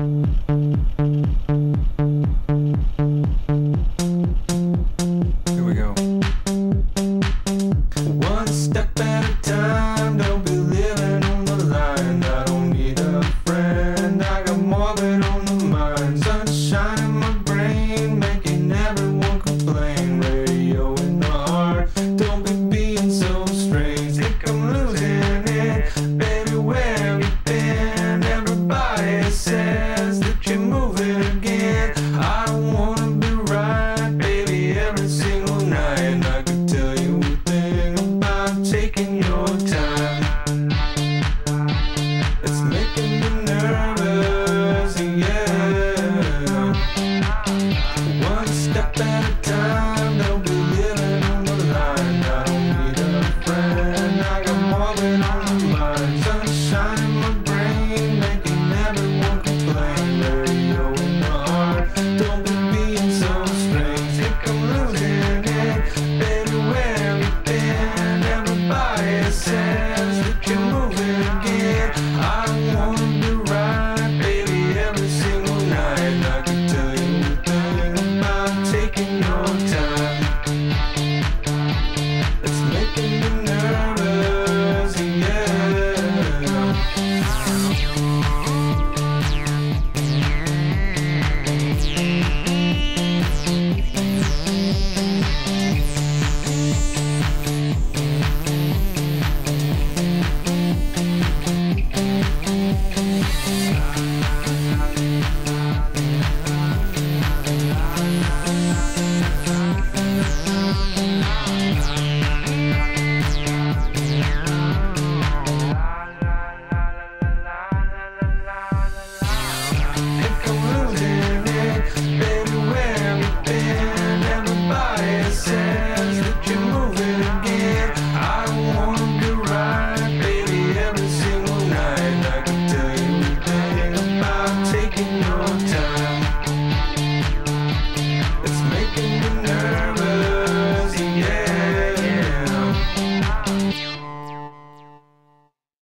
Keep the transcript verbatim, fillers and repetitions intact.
Here we go. One step at a time, don't be living on the line. I don't need a friend, I got more than on the mind. Sunshine in my brain, making everyone complain. Radio in the heart, don't be being so strange. Think I'm losing it, baby, where have you been? Everybody says that you're moving